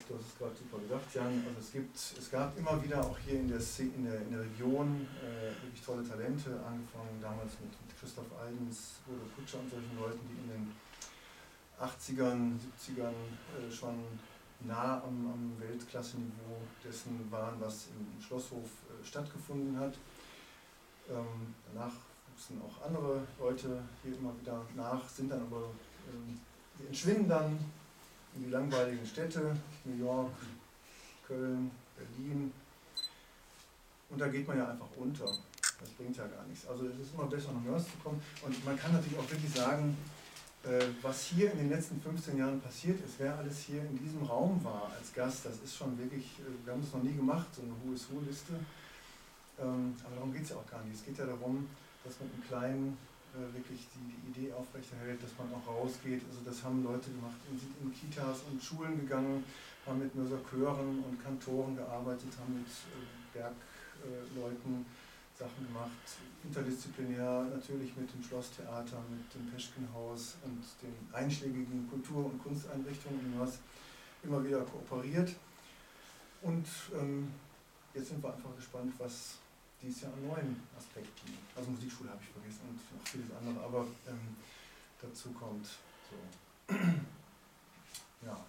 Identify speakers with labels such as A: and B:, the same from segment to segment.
A: du hast es gerade super gesagt, Jan, also es gab immer wieder auch hier in der Region wirklich tolle Talente, angefangen damals mit Christoph Eidens, Bodo Kutscher und solchen Leuten, die in den 80ern, 70ern schon nah am Weltklasse-Niveau dessen waren, was im Schlosshof stattgefunden hat. Danach wuchsen auch andere Leute hier immer wieder nach, sind dann aber, die entschwinden dann in die langweiligen Städte, New York, Köln, Berlin. Und da geht man ja einfach unter. Das bringt ja gar nichts. Also es ist immer besser, nach Mörs zu kommen. Und man kann natürlich auch wirklich sagen, was hier in den letzten 15 Jahren passiert ist, wer alles hier in diesem Raum war als Gast, das ist schon wirklich, wir haben das noch nie gemacht, so eine Who-is-Who-Liste. Aber darum geht es ja auch gar nicht. Es geht ja darum, dass man im Kleinen wirklich die Idee aufrechterhält, dass man auch rausgeht. Also das haben Leute gemacht, sind in Kitas und Schulen gegangen, haben mit Mörser Chören und Kantoren gearbeitet, haben mit Bergleuten Sachen gemacht, interdisziplinär natürlich mit dem Schlosstheater, mit dem Peschkenhaus und den einschlägigen Kultur- und Kunsteinrichtungen in Mörs immer wieder kooperiert. Und jetzt sind wir einfach gespannt, was dieses Jahr an neuen Aspekten, also Musikschule habe ich vergessen und noch vieles andere, aber dazu kommt. So. Ja.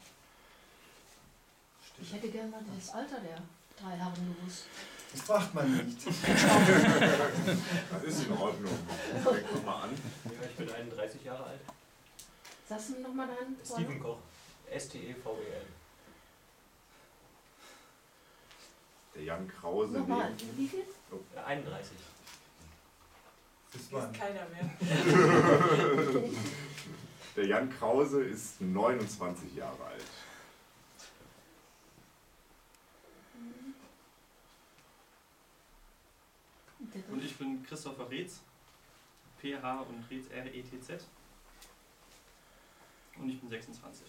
B: Ich hätte gerne mal das Alter der 3 Herren gewusst.
A: Das fragt man nicht.
C: Das ist in Ordnung. Fängt mal an.
D: Ja, ich bin 31 Jahre alt.
B: Sagst du nochmal deinen?
D: Steven Koch. S-T-E-V-E-L.
C: Der Jan Krause.
B: Nochmal, wie viel?
D: 31.
A: Das
E: Ist keiner mehr.
C: Der Jan Krause ist 29 Jahre alt.
F: Und ich bin Christopher Reetz, PH und Reetz R-E-T-Z. Und ich bin 26.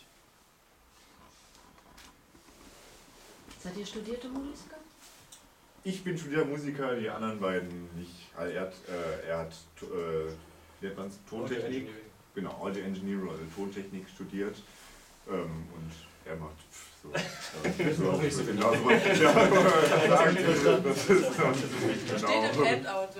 B: Seid ihr studierte Musiker?
C: Ich bin studierter Musiker, die anderen beiden nicht. Also er hat wie nennt man's? Tontechnik. Genau, Audio Engineering, also Tontechnik studiert. Und er macht so. Genau so.
E: Steht im Handout.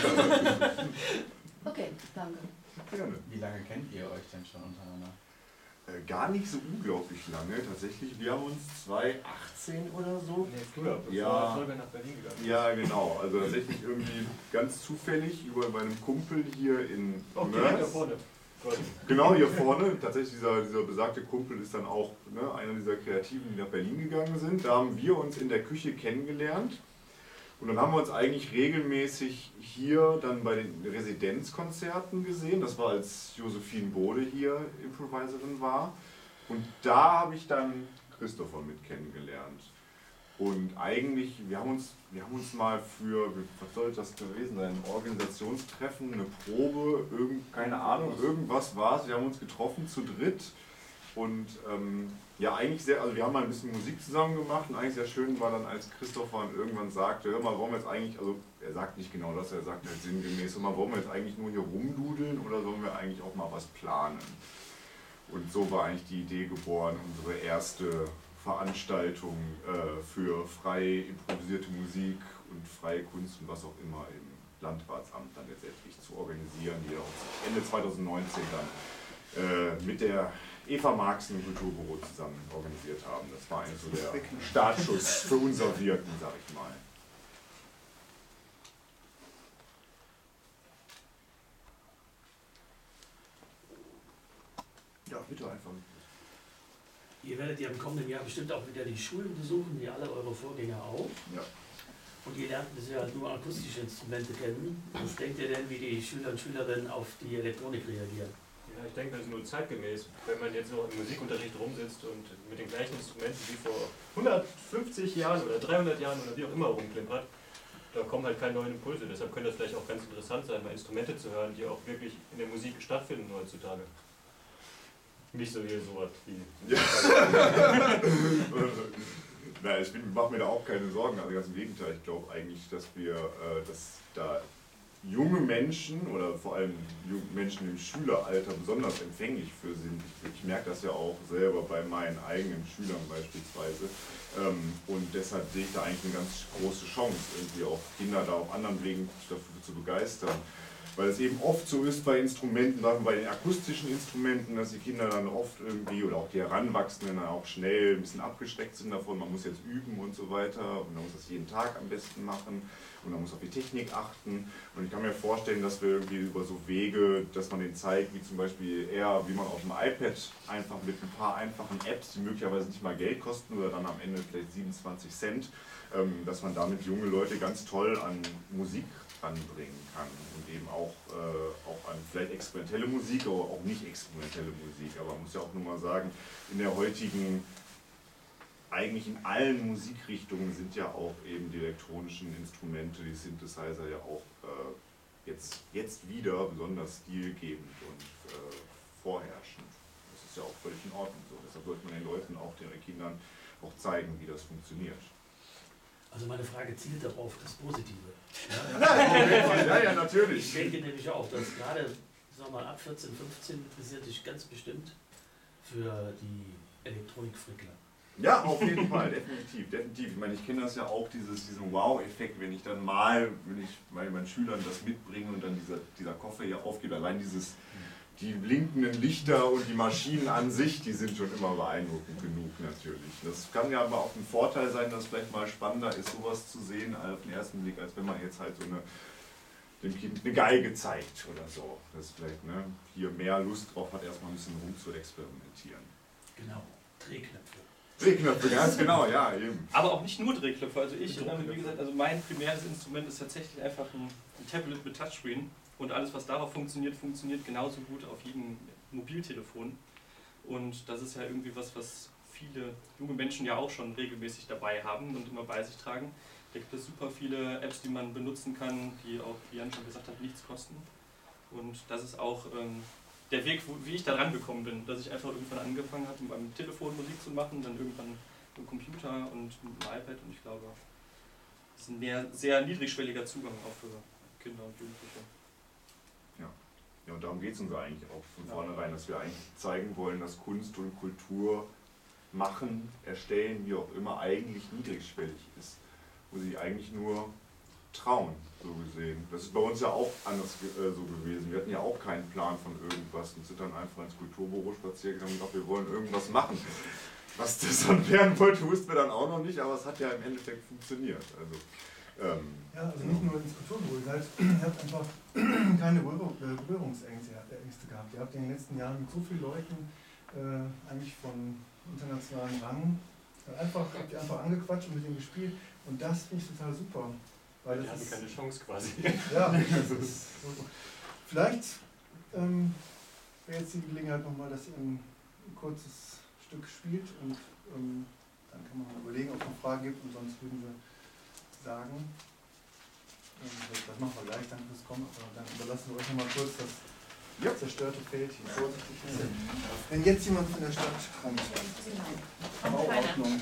B: Okay, danke.
C: Gerne.
G: Wie lange kennt ihr euch denn schon untereinander?
C: Gar nicht so unglaublich lange, tatsächlich. Wir haben uns 2018 oder so.
D: Nee, früher, bevor
C: Ja.
D: Volker nach Berlin gegangen ist.
C: Ja, genau. Also tatsächlich irgendwie ganz zufällig über meinen Kumpel hier in
D: Oh, direkt da
C: Mörs.
D: vorne. Gott.
C: Genau, hier vorne. Tatsächlich dieser besagte Kumpel ist dann auch einer dieser Kreativen, die nach Berlin gegangen sind. Da haben wir uns in der Küche kennengelernt. Und dann haben wir uns eigentlich regelmäßig hier dann bei den Residenzkonzerten gesehen. Das war, als Josephine Bode hier Improviserin war. Und da habe ich dann Christopher mit kennengelernt. Und eigentlich, wir haben uns mal für, was soll das gewesen sein, ein Organisationstreffen, eine Probe, keine Ahnung, irgendwas war es. Wir haben uns getroffen zu dritt. Und ja, eigentlich sehr, also wir haben mal ein bisschen Musik zusammen gemacht und eigentlich sehr schön war dann, als Christopher irgendwann sagte, hör mal, wollen wir jetzt eigentlich, also er sagt nicht genau das, er sagt halt sinngemäß, hör mal, wollen wir jetzt eigentlich nur hier rumdudeln oder sollen wir eigentlich auch mal was planen? Und so war eigentlich die Idee geboren, unsere erste Veranstaltung für frei improvisierte Musik und freie Kunst und was auch immer im Landratsamt dann letztendlich zu organisieren, die auch Ende 2019 dann mit der Eva Marxen Kulturbüro zusammen organisiert haben. Das war eigentlich so der Startschuss für unser Wirken, sag ich mal. Ja, bitte einfach.
H: Ihr werdet ja im kommenden Jahr bestimmt auch wieder die Schulen besuchen, wie alle eure Vorgänger auch.
C: Ja.
H: Und ihr lernt bisher nur akustische Instrumente kennen. Was denkt ihr denn, wie die Schüler und Schülerinnen auf die Elektronik reagieren?
D: Ja, ich denke, das ist nur zeitgemäß. Wenn man jetzt noch im Musikunterricht rumsitzt und mit den gleichen Instrumenten wie vor 150 Jahren oder 300 Jahren oder wie auch immer rumklimpert, da kommen halt keine neuen Impulse. Deshalb könnte das vielleicht auch ganz interessant sein, mal Instrumente zu hören, die auch wirklich in der Musik stattfinden heutzutage. Nicht so wie sowas wie.
C: Ja. Na, ich mache mir da auch keine Sorgen, also ganz im Gegenteil. Ich glaube eigentlich, dass wir, dass da junge Menschen oder vor allem Menschen im Schüleralter besonders empfänglich für sind. Ich merke das ja auch selber bei meinen eigenen Schülern beispielsweise. Und deshalb sehe ich da eigentlich eine ganz große Chance, irgendwie auch Kinder da auf anderen Wegen dafür zu begeistern. Weil es eben oft so ist bei Instrumenten, bei den akustischen Instrumenten, dass die Kinder dann oft irgendwie, oder auch die Heranwachsenden dann auch schnell ein bisschen abgeschreckt sind davon, man muss jetzt üben und so weiter und man muss das jeden Tag am besten machen und man muss auf die Technik achten. Und ich kann mir vorstellen, dass wir irgendwie über so Wege, dass man denen zeigt, wie zum Beispiel eher, wie man auf dem iPad einfach mit ein paar einfachen Apps, die möglicherweise nicht mal Geld kosten oder dann am Ende vielleicht 27 Cent, dass man damit junge Leute ganz toll an Musik ranbringen kann und eben auch an vielleicht experimentelle Musik, aber auch nicht experimentelle Musik. Aber man muss ja auch nur mal sagen, in der heutigen, eigentlich in allen Musikrichtungen sind ja auch eben die elektronischen Instrumente, die Synthesizer ja auch jetzt wieder besonders stilgebend und vorherrschend. Das ist ja auch völlig in Ordnung so. Deshalb sollte man den Leuten, auch den Kindern, auch zeigen, wie das funktioniert.
H: Also meine Frage zielt darauf, das Positive.
C: Ja, natürlich.
H: Ich denke nämlich auch, dass gerade, sagen wir mal, ab 14, 15 interessiert sich ganz bestimmt für die Elektronikfrickler.
C: Ja, auf jeden Fall, definitiv. Ich meine, ich kenne das ja auch, diesen Wow-Effekt, wenn ich dann wenn ich meinen Schülern das mitbringe und dann dieser Koffer hier aufgeht, allein die blinkenden Lichter und die Maschinen an sich, die sind schon immer beeindruckend genug natürlich. Das kann ja aber auch ein Vorteil sein, dass es vielleicht mal spannender ist, sowas zu sehen auf den ersten Blick, als wenn man jetzt halt dem Kind eine Geige zeigt oder so. Das vielleicht hier mehr Lust drauf hat, erstmal ein bisschen rum zu experimentieren.
H: Genau, Drehknöpfe.
C: Drehknöpfe, ganz genau, ja, eben.
F: Aber auch nicht nur Drehknöpfe. Also wie gesagt, mein primäres Instrument ist tatsächlich einfach ein Tablet mit Touchscreen. Und alles, was darauf funktioniert, funktioniert genauso gut auf jedem Mobiltelefon. Und das ist ja irgendwie was viele junge Menschen ja auch schon regelmäßig dabei haben und immer bei sich tragen. Da gibt es super viele Apps, die man benutzen kann, die auch, wie Jan schon gesagt hat, nichts kosten. Und das ist auch der Weg, wie ich da rangekommen bin, dass ich einfach irgendwann angefangen habe, mit meinem Telefon Musik zu machen, dann irgendwann mit dem Computer und mit dem iPad. Und ich glaube, das ist ein sehr niedrigschwelliger Zugang auch für Kinder und Jugendliche.
C: Ja, und darum geht es uns eigentlich auch von vornherein, dass wir eigentlich zeigen wollen, dass Kunst und Kultur machen, erstellen, wie auch immer, eigentlich niedrigschwellig ist. Wo sie eigentlich nur trauen, so gesehen. Das ist bei uns ja auch anders so gewesen. Wir hatten ja auch keinen Plan von irgendwas und sind dann einfach ins Kulturbüro spaziert gegangen und gesagt, wir wollen irgendwas machen. Was das dann werden wollte, wussten wir dann auch noch nicht, aber es hat ja im Endeffekt funktioniert.
A: Also nicht nur ins Kulturbüro, ihr habt einfach keine Berührungsängste gehabt. Ihr habt in den letzten Jahren mit so vielen Leuten, eigentlich von internationalen Rang, habt ihr einfach angequatscht und mit denen gespielt. Und das finde ich total super. Weil
D: die hatten keine Chance quasi.
A: Ja, vielleicht wäre jetzt die Gelegenheit nochmal, dass ihr ein kurzes Stück spielt und dann kann man mal überlegen, ob es noch Fragen gibt und sonst würden wir sagen. Das machen wir gleich, danke fürs Kommen, aber dann überlassen wir euch nochmal kurz das zerstörte Feld hier. Vorsichtig. Wenn jetzt jemand von der Stadt kommt, Bauordnung.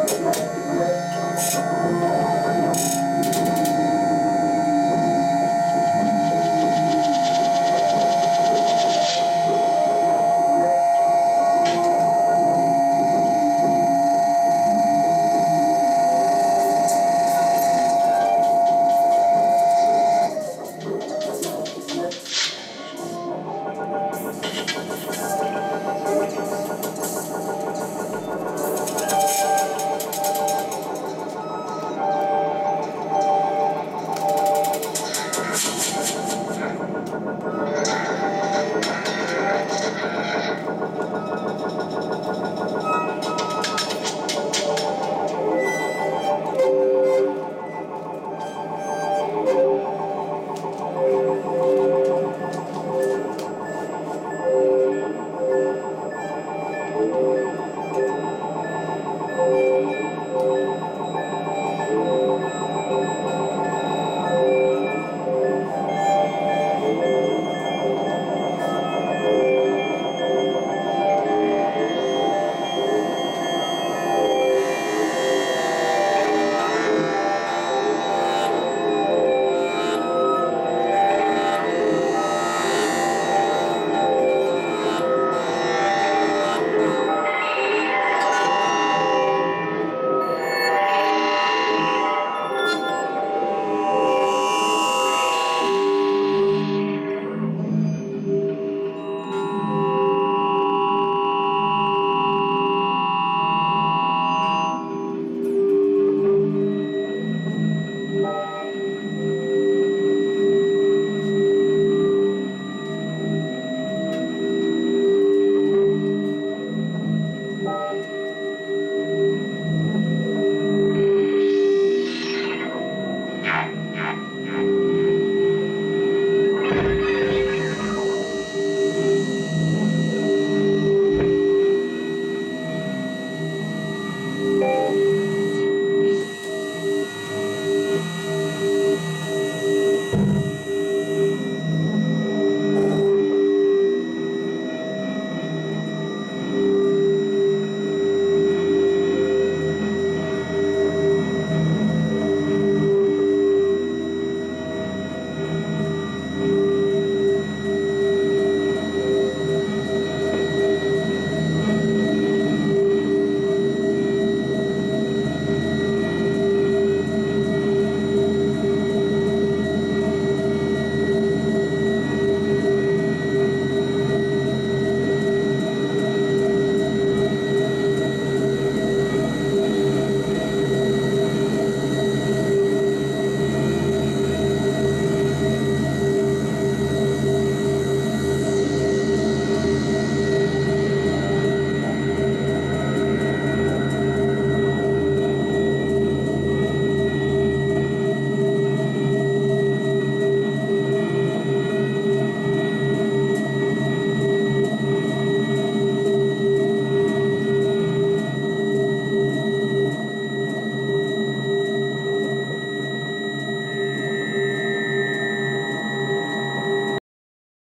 A: Musik